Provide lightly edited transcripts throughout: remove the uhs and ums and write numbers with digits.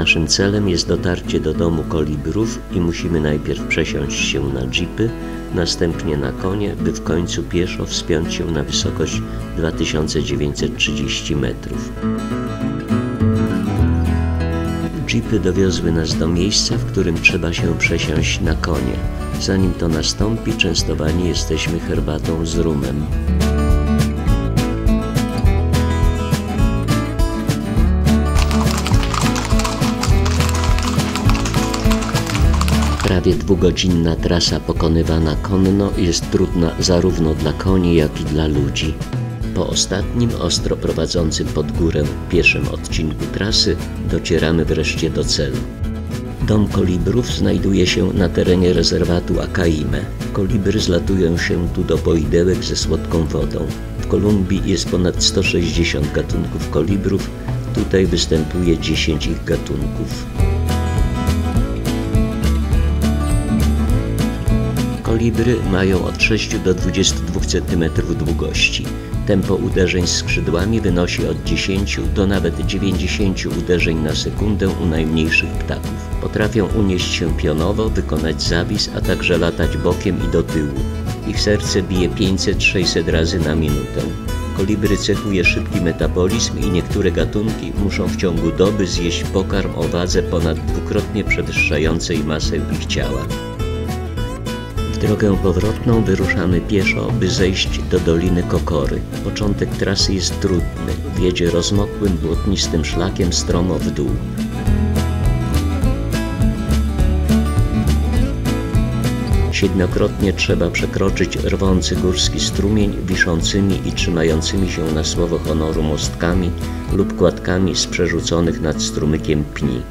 Naszym celem jest dotarcie do domu kolibrów i musimy najpierw przesiąść się na jeepy, następnie na konie, by w końcu pieszo wspiąć się na wysokość 2930 metrów. Jeepy dowiozły nas do miejsca, w którym trzeba się przesiąść na konie. Zanim to nastąpi, częstowani jesteśmy herbatą z rumem. Prawie dwugodzinna trasa pokonywana konno jest trudna zarówno dla koni, jak i dla ludzi. Po ostatnim, ostro prowadzącym pod górę pieszym odcinku trasy docieramy wreszcie do celu. Dom kolibrów znajduje się na terenie rezerwatu Akaime. Kolibry zlatują się tu do poidełek ze słodką wodą. W Kolumbii jest ponad 160 gatunków kolibrów, tutaj występuje 10 ich gatunków. Kolibry mają od 6 do 22 cm długości. Tempo uderzeń skrzydłami wynosi od 10 do nawet 90 uderzeń na sekundę u najmniejszych ptaków. Potrafią unieść się pionowo, wykonać zawis, a także latać bokiem i do tyłu. Ich serce bije 500-600 razy na minutę. Kolibry cechuje szybki metabolizm i niektóre gatunki muszą w ciągu doby zjeść pokarm o wadze ponad dwukrotnie przewyższającej masę ich ciała. W drogę powrotną wyruszamy pieszo, by zejść do Doliny Kokory. Początek trasy jest trudny, wiedzie rozmokłym, błotnistym szlakiem stromo w dół. Siedmiokrotnie trzeba przekroczyć rwący górski strumień wiszącymi i trzymającymi się na słowo honoru mostkami lub kładkami z przerzuconych nad strumykiem pni.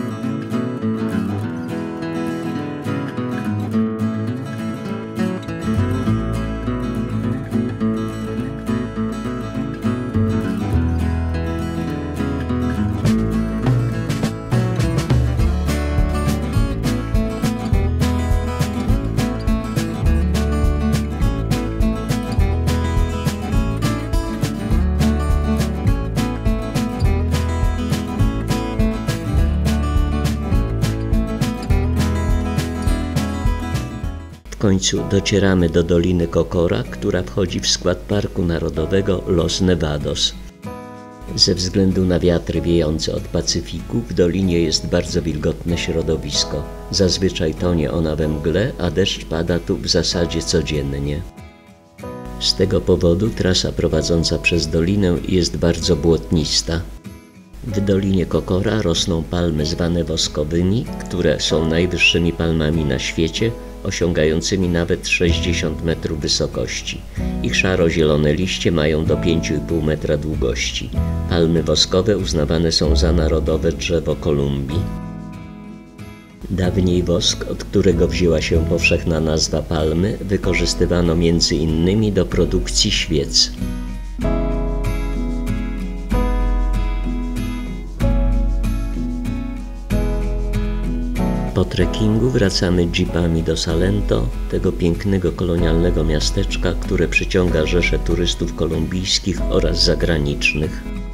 W końcu docieramy do Doliny Kokora, która wchodzi w skład Parku Narodowego Los Nevados. Ze względu na wiatry wiejące od Pacyfiku w dolinie jest bardzo wilgotne środowisko. Zazwyczaj tonie ona we mgle, a deszcz pada tu w zasadzie codziennie. Z tego powodu trasa prowadząca przez dolinę jest bardzo błotnista. W Dolinie Kokora rosną palmy zwane woskowymi, które są najwyższymi palmami na świecie, osiągającymi nawet 60 metrów wysokości. Ich szaro-zielone liście mają do 5,5 metra długości. Palmy woskowe uznawane są za narodowe drzewo Kolumbii. Dawniej wosk, od którego wzięła się powszechna nazwa palmy, wykorzystywano między innymi do produkcji świec. Po trekkingu wracamy jeepami do Salento, tego pięknego kolonialnego miasteczka, które przyciąga rzesze turystów kolumbijskich oraz zagranicznych.